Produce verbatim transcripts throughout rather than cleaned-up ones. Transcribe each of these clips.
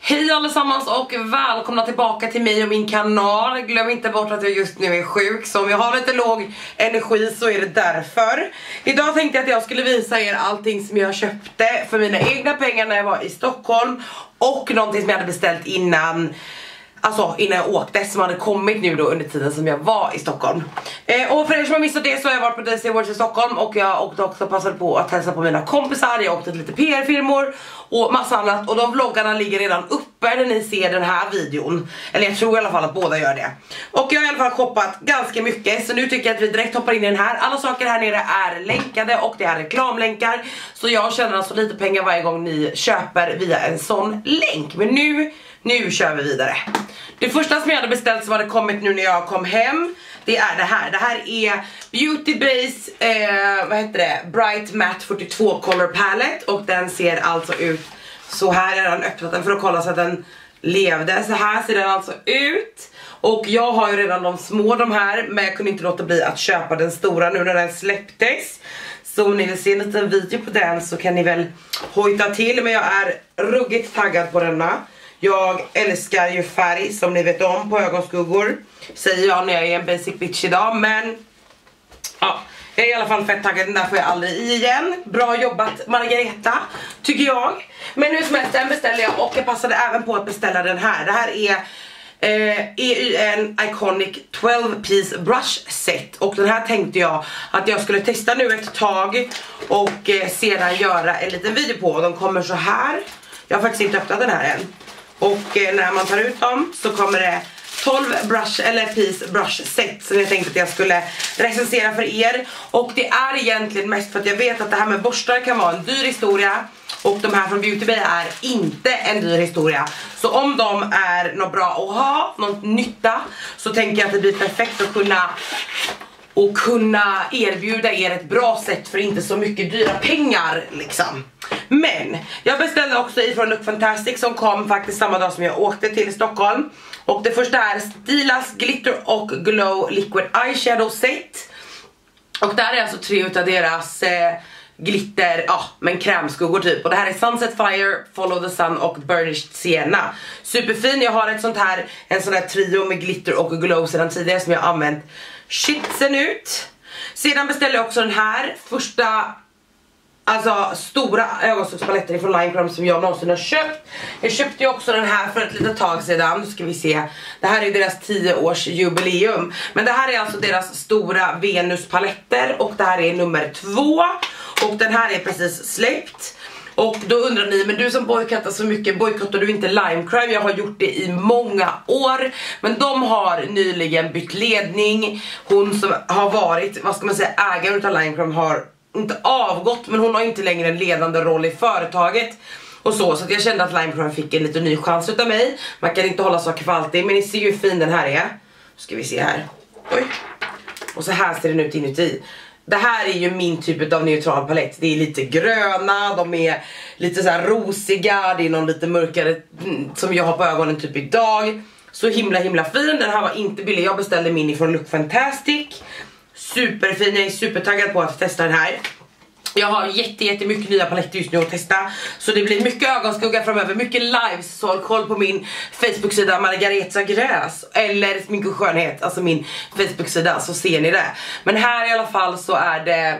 Hej allesammans och välkomna tillbaka till mig och min kanal. Glöm inte bort att jag just nu är sjuk, så om jag har lite låg energi så är det därför. Idag tänkte jag att jag skulle visa er allting som jag köpte för mina egna pengar när jag var i Stockholm. Och någonting som jag hade beställt innan, alltså innan jag åkte, som hade kommit nu då under tiden som jag var i Stockholm. eh, Och för er som har missat det så har jag varit på D C Awards i Stockholm. Och jag åkte också passade på att hälsa på mina kompisar. Jag åkte till lite P R-firmor och massa annat. Och de vloggarna ligger redan uppe när ni ser den här videon. Eller jag tror i alla fall att båda gör det. Och jag har i alla fall shoppat ganska mycket, så nu tycker jag att vi direkt hoppar in i den här. Alla saker här nere är länkade och det är reklamlänkar. Så jag tjänar alltså lite pengar varje gång ni köper via en sån länk. Men nu, nu kör vi vidare. Det första som jag hade beställt som hade kommit nu när jag kom hem, det är det här. Det här är Beauty Base, eh, vad heter det? Bright Matte fyrtiotvå Color Palette. Och den ser alltså ut så här. Jag har redan öppnat den för att kolla så att den levde. Så här ser den alltså ut. Och jag har ju redan de små de här, men jag kunde inte låta bli att köpa den stora nu när den släpptes. Så om ni vill se en liten video på den så kan ni väl hojta till. Men jag är ruggigt taggad på denna. Jag älskar ju färg som ni vet om på ögonskuggor, säger jag när jag är en basic bitch idag. Men ja, jag är i alla fall fett taggad. Den där får jag aldrig i igen. Bra jobbat Margareta, tycker jag. Men nu som helst, den beställer jag. Och jag passade även på att beställa den här. Det här är eh, E Y N Iconic tolv piece brush set. Och den här tänkte jag att jag skulle testa nu ett tag och eh, sedan göra en liten video på. Och de kommer så här. Jag har faktiskt inte öppnat den här än. Och eh, när man tar ut dem så kommer det tolv brush eller piece brush set som jag tänkte att jag skulle recensera för er. Och det är egentligen mest för att jag vet att det här med borstar kan vara en dyr historia. Och de här från Beauty Bay är inte en dyr historia. Så om de är något bra att ha, något nytta, så tänker jag att det blir perfekt att kunna och kunna erbjuda er ett bra sätt för inte så mycket dyra pengar liksom. Men jag beställde också ifrån Look Fantastic som kom faktiskt samma dag som jag åkte till Stockholm. Och det första är Stilas Glitter och Glow Liquid Eyeshadow Set. Och det här är alltså tre utav deras eh, glitter, ja men krämskuggor typ. Och det här är Sunset Fire, Follow the Sun och Burnished Sienna. Superfin, jag har ett sånt här, en sån här trio med glitter och glow sedan tidigare som jag har använt shitsen ut. Sedan beställde jag också den här första, alltså stora ögonskuggspaletter från Line Chrome som jag någonsin har köpt. Jag köpte ju också den här för ett litet tag sedan. Nu ska vi se. Det här är deras tio års jubileum. Men det här är alltså deras stora Venus-paletter. Och det här är nummer två. Och den här är precis släppt. Och då undrar ni, men du som bojkottar så mycket, bojkottar du inte Line Chrome? Jag har gjort det i många år. Men de har nyligen bytt ledning. Hon som har varit, vad ska man säga, ägare utav Line Chrome har inte avgått, men hon har inte längre en ledande roll i företaget. Och så, så att jag kände att Line Chrome fick en lite ny chans utav mig. Man kan inte hålla saker för alltid, men ni ser ju hur fin den här är. Ska vi se här. Oj. Och så här ser den ut inuti. Det här är ju min typ av neutral palett. Det är lite gröna, de är lite så här rosiga. Det är någon lite mörkare som jag har på ögonen typ idag. Så himla himla fin. Den här var inte billig, jag beställde min ifrån Look Fantastic. Superfin, jag är supertaggad på att testa den här. Jag har jätte, jättemycket nya paletter just nu att testa. Så det blir mycket ögonskugga framöver, mycket lives. Så håll koll på min Facebook-sida Margareta Gräs eller Smink och Skönhet, alltså min Facebook-sida, så ser ni det. Men här i alla fall så är det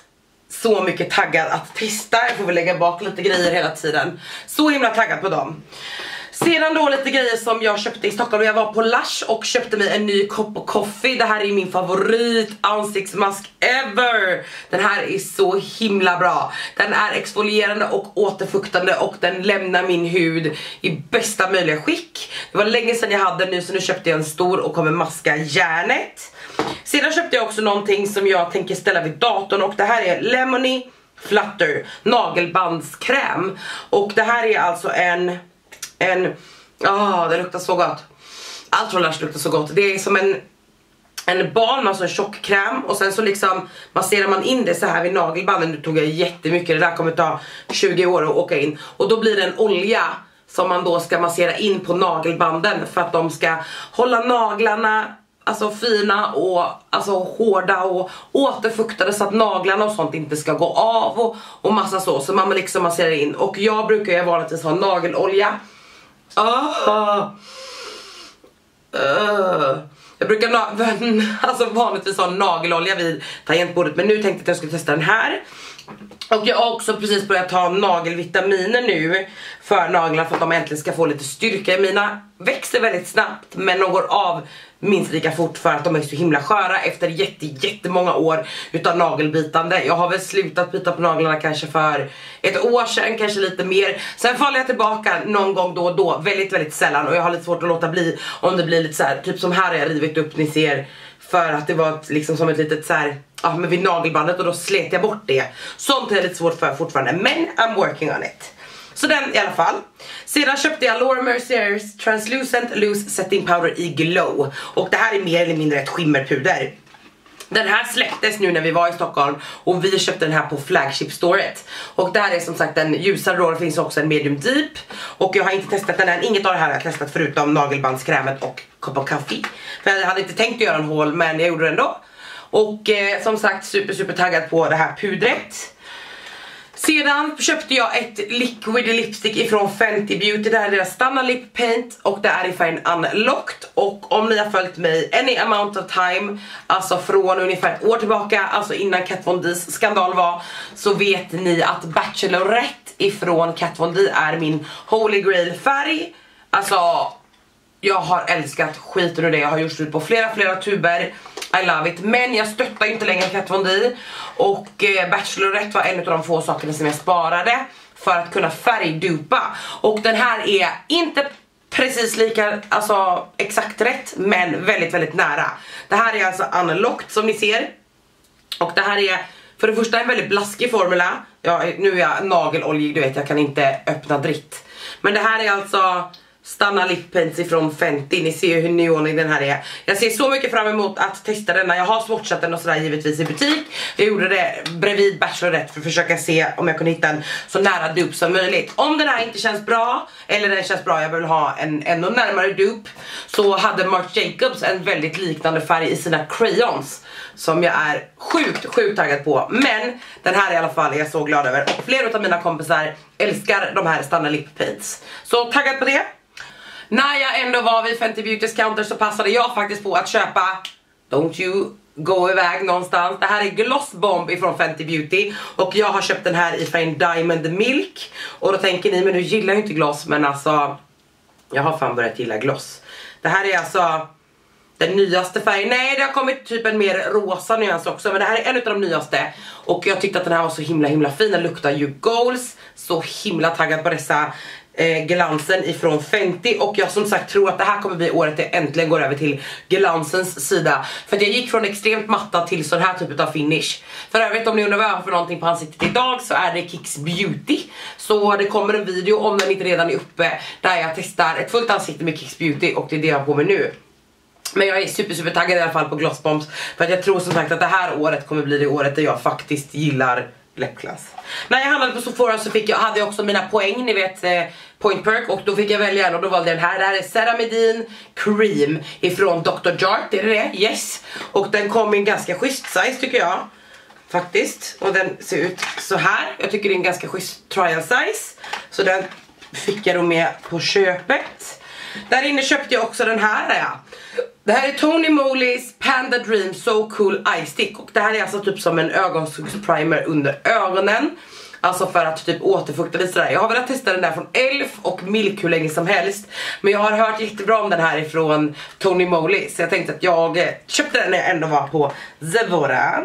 så mycket taggad att testa. Jag får väl lägga bak lite grejer hela tiden. Så himla taggad på dem. Sedan då lite grejer som jag köpte i Stockholm. Jag var på Lush och köpte mig en ny kopp och coffee. Det här är min favorit ansiktsmask ever. Den här är så himla bra. Den är exfolierande och återfuktande och den lämnar min hud i bästa möjliga skick. Det var länge sedan jag hade den nu, så nu köpte jag en stor och kommer maska järnet. Sedan köpte jag också någonting som jag tänker ställa vid datorn, och det här är Lemony Flutter nagelbandskräm. Och det här är alltså en En, ja, det luktar så gott. Allt från Lush luktar så gott. Det är som en En balm, alltså en tjock kräm. Och sen så liksom masserar man in det så här vid nagelbanden. Nu tog jag jättemycket, det där kommer ta tjugo år att åka in. Och då blir det en olja som man då ska massera in på nagelbanden, för att de ska hålla naglarna alltså fina och alltså hårda och återfuktade, så att naglarna och sånt inte ska gå av och, och massa så. Så man liksom masserar in. Och jag brukar ju vanligtvis ha nagelolja Ah. Uh. Jag brukar alltså vanligtvis ha nagelolja vid tangentbordet, men nu tänkte jag att jag skulle testa den här. Och jag har också precis börjat ta nagelvitaminer nu för naglarna, för att de äntligen ska få lite styrka. Mina växer väldigt snabbt, men de går av minst lika fort för att de är så himla sköra efter jätte, jättemånga år utav nagelbitande. Jag har väl slutat bita på naglarna kanske för ett år sedan, kanske lite mer. Sen faller jag tillbaka någon gång då och då, väldigt, väldigt sällan. Och jag har lite svårt att låta bli om det blir lite så här, typ som här har jag rivit upp, ni ser. För att det var liksom som ett litet så här, ja, men vid nagelbandet, och då slet jag bort det. Sånt är lite svårt för fortfarande, men I'm working on it. Så den i alla fall. Sedan köpte jag Laura Merciers Translucent Loose Setting Powder i Glow. Och det här är mer eller mindre ett skimmerpuder. Den här släpptes nu när vi var i Stockholm, och vi köpte den här på flagship-storet. Och det här är som sagt en ljusare då, det finns också en medium deep. Och jag har inte testat den än, inget av det här har jag testat förutom nagelbandskrämet och kopp av kaffe. För jag hade inte tänkt att göra en haul, men jag gjorde det ändå. Och eh, som sagt super super taggad på det här pudret. Sedan köpte jag ett liquid lipstick ifrån Fenty Beauty. Det här är deras Stunna Lip Paint och det är i färgen Unlocked. Och om ni har följt mig any amount of time, alltså från ungefär ett år tillbaka, alltså innan Kat Von D's skandal var, så vet ni att Bachelorette ifrån Kat Von D är min holy grail färg. Alltså jag har älskat skiten ur det. Jag har gjort slut på flera flera tuber. I love it. Men jag stöttar inte längre Kat Von D. Och eh, Bachelorette var en av de få sakerna som jag sparade för att kunna färgdupa. Och den här är inte precis lika, alltså exakt rätt, men väldigt väldigt nära. Det här är alltså Unlocked som ni ser. Och det här är för det första en väldigt blaskig formula. Ja, nu är jag nageloljig, du vet, jag kan inte öppna dritt. Men det här är alltså Stunna Lip Paints ifrån Fenty. Ni ser ju hur neonig den här är. Jag ser så mycket fram emot att testa denna. Jag har swatchat den och sådär givetvis i butik. Jag gjorde det bredvid Bachelorette för att försöka se om jag kunde hitta en så nära dupe som möjligt. Om den här inte känns bra, eller den känns bra, jag vill ha en ännu närmare dupe, så hade Marc Jacobs en väldigt liknande färg i sina crayons som jag är sjukt, sjukt taggad på. Men den här i alla fall är jag så glad över. Och flera av mina kompisar älskar de här Stunna Lip Paints. Så taggad på det. När jag ändå var vid Fenty Beautys counter så passade jag faktiskt på att köpa Don't You Go iväg någonstans. Det här är Gloss Bomb ifrån Fenty Beauty. Och jag har köpt den här i färgen Diamond Milk. Och då tänker ni, men du gillar ju inte gloss. Men alltså, jag har fan börjat gilla gloss. Det här är alltså den nyaste färgen. Nej, det har kommit typ en mer rosa nyans också. Men det här är en av de nyaste. Och jag tyckte att den här var så himla himla fin. Den luktar ju goals. Så himla taggad på dessa eh, glansen ifrån Fenty. Och jag som sagt tror att det här kommer bli året det äntligen går över till glansens sida. För att jag gick från extremt matta till sån här typ av finish. För övrigt, om ni undrar vad jag har för någonting på ansiktet idag, så är det Kicks Beauty. Så det kommer en video, om den inte redan är uppe, där jag testar ett fullt ansikte med Kicks Beauty. Och det är det jag har på mig nu. Men jag är super super taggad i alla fall på Gloss Bombs. För att jag tror som sagt att det här året kommer bli det året där jag faktiskt gillar läppglass. När jag handlade på Sephora så fick jag, hade jag också mina poäng, ni vet, eh, Point Perk. Och då fick jag välja en och då valde jag den här. Det här är Ceramidin Cream ifrån doktor Jart, är det det? Yes. Och den kom i en ganska schysst size tycker jag. Faktiskt. Och den ser ut så här. Jag tycker det är en ganska schysst trial size. Så den fick jag då med på köpet. Där inne köpte jag också den här, ja. Det här är Tony Moly's Panda Dream So Cool Eye Stick. Och det här är alltså typ som en ögonskuggsprimer under ögonen. Alltså för att typ återfukta lite sådär. Jag har velat testa den där från Elf och Milk hur länge som helst. Men jag har hört jättebra om den här ifrån Tony Moly. Så jag tänkte att jag köpte den när jag ändå var på Sephora.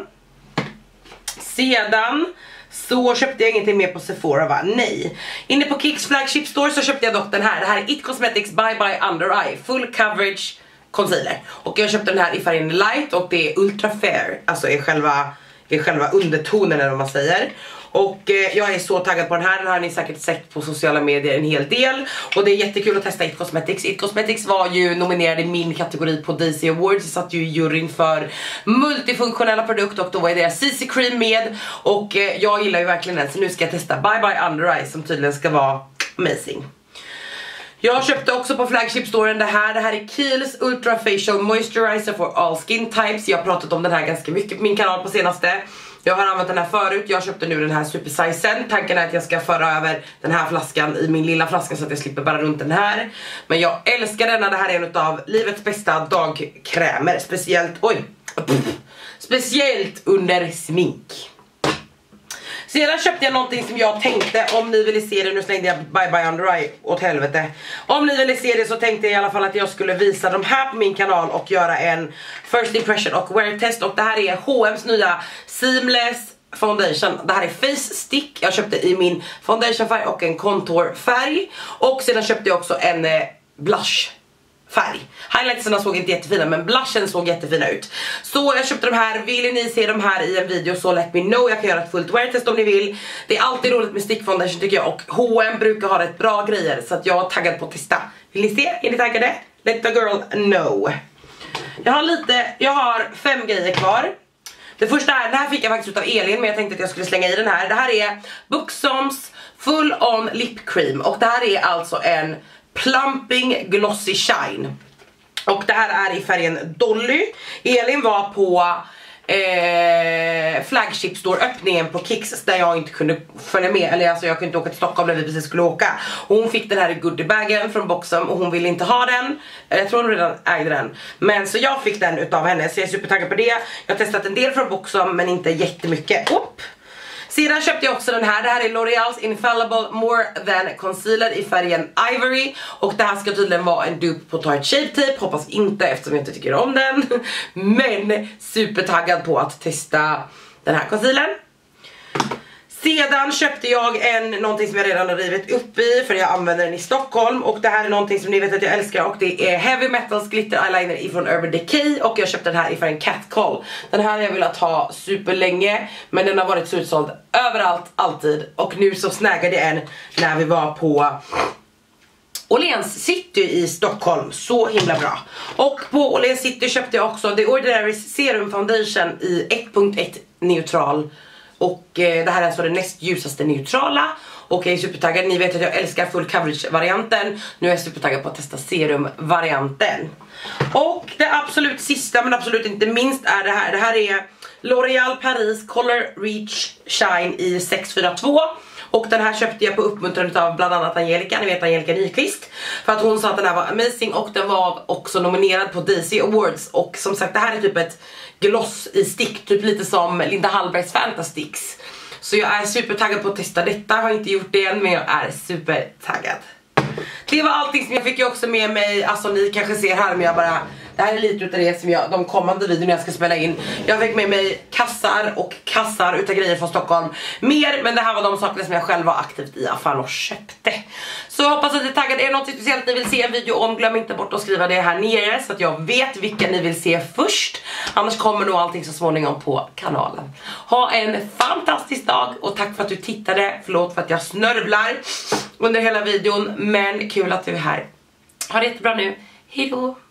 Sedan så köpte jag ingenting mer på Sephora, va? Nej. Inne på Kicks flagship store så köpte jag dock den här. Det här är It Cosmetics Bye Bye Under Eye Full Coverage Concealer. Och jag köpte den här i färgen Light och det är Ultra Fair. Alltså är själva, är själva undertonen eller vad man säger. Och eh, jag är så taggad på den här. Den här har ni säkert sett på sociala medier en hel del. Och det är jättekul att testa It Cosmetics. It Cosmetics var ju nominerad i min kategori på Daisy Awards. Jag satt ju i juryn för multifunktionella produkter. Och då var deras C C Cream med. Och eh, jag gillar ju verkligen den. Så nu ska jag testa Bye Bye Under Eye som tydligen ska vara amazing. Jag köpte också på flagship-storen det här. Det här är Kiehl's Ultra Facial Moisturizer for all skin types. Jag har pratat om den här ganska mycket på min kanal på senaste. Jag har använt den här förut, jag köpte nu den här supersizen. Tanken är att jag ska föra över den här flaskan i min lilla flaska så att jag slipper bara runt den här. Men jag älskar denna, det här är en av livets bästa dagkrämer. Speciellt, oj, speciellt under smink. Sedan köpte jag någonting som jag tänkte, om ni ville se det, nu slängde jag bye bye under eye åt helvete. Om ni ville se det så tänkte jag i alla fall att jag skulle visa de här på min kanal och göra en first impression och wear test. Och det här är H och M's nya Seamless Foundation. Det här är Face Stick, jag köpte i min foundationfärg och en contourfärg. Och sedan köpte jag också en eh, blush färg. Highlightserna såg inte jättefina, men blushen såg jättefina ut. Så jag köpte de här. Vill ni se de här i en video så let me know. Jag kan göra ett fullt wear test om ni vill. Det är alltid roligt med stick foundation tycker jag. Och H och M brukar ha rätt bra grejer, så att jag är taggad på att testa. Vill ni se? Är ni taggade? Let the girl know. Jag har lite, jag har fem grejer kvar. Det första är, den här fick jag faktiskt utav Elin, men jag tänkte att jag skulle slänga i den här. Det här är Buxoms Full On Lip Cream. Och det här är alltså en Plumping Glossy Shine. Och det här är i färgen Dolly. Elin var på eh, Flagship Store öppningen på Kicks, där jag inte kunde följa med. Eller alltså jag kunde inte åka till Stockholm när vi precis skulle åka. Och hon fick den här i goodiebagen från Buxom och hon ville inte ha den. Jag tror hon redan ägde den. Men så jag fick den utav henne, så jag är supertaggad på det. Jag har testat en del från Buxom men inte jättemycket. Opp. Sedan köpte jag också den här. Det här är L'Oreals Infallible More Than Concealer i färgen Ivory. Och det här ska tydligen vara en dupe på Tarte Shape Tape. Hoppas inte, eftersom jag inte tycker om den. Men supertaggad på att testa den här concealern. Sedan köpte jag en, någonting som jag redan har rivit upp i, för jag använder den i Stockholm. Och det här är någonting som ni vet att jag älskar, och det är Heavy Metals Glitter Eyeliner ifrån Urban Decay. Och jag köpte den här i färgen Cat Call. Den här har jag velat ha superlänge, men den har varit så utsåld överallt, alltid. Och nu så snägade jag en när vi var på Åhléns City i Stockholm. Så himla bra. Och på Åhléns City köpte jag också The Ordinary Serum Foundation i ett punkt ett neutral. Och eh, det här är alltså den näst ljusaste neutrala. Och jag är supertaggad, ni vet att jag älskar full coverage-varianten. Nu är jag supertaggad på att testa serum-varianten. Och det absolut sista, men absolut inte minst, är det här. Det här är L'Oréal Paris Color Reach Shine i sex fyra två. Och den här köpte jag på uppmuntran av bland annat Angelica, ni vet Angelica Nyqvist. För att hon sa att den här var amazing, och den var också nominerad på Daisy Awards. Och som sagt, det här är typ ett gloss i stick, typ lite som Linda Hallbergs Fantasticks. Så jag är supertaggad på att testa detta, har inte gjort det än, men jag är supertaggad. Det var allting som jag fick ju också med mig, alltså ni kanske ser här, men jag bara, det här är lite utav det som jag, de kommande videorna jag ska spela in. Jag fick med mig kassar och kassar utav grejer från Stockholm. Mer, men det här var de sakerna som jag själv var aktivt i affären och köpte. Så jag hoppas att ni är taggade. Är det något speciellt ni vill se en video om, glöm inte bort att skriva det här nere så att jag vet vilka ni vill se först. Annars kommer nog allting så småningom på kanalen. Ha en fantastisk dag och tack för att du tittade. Förlåt för att jag snörvlar under hela videon, men kul att du är här. Ha det jättebra nu. Hej då!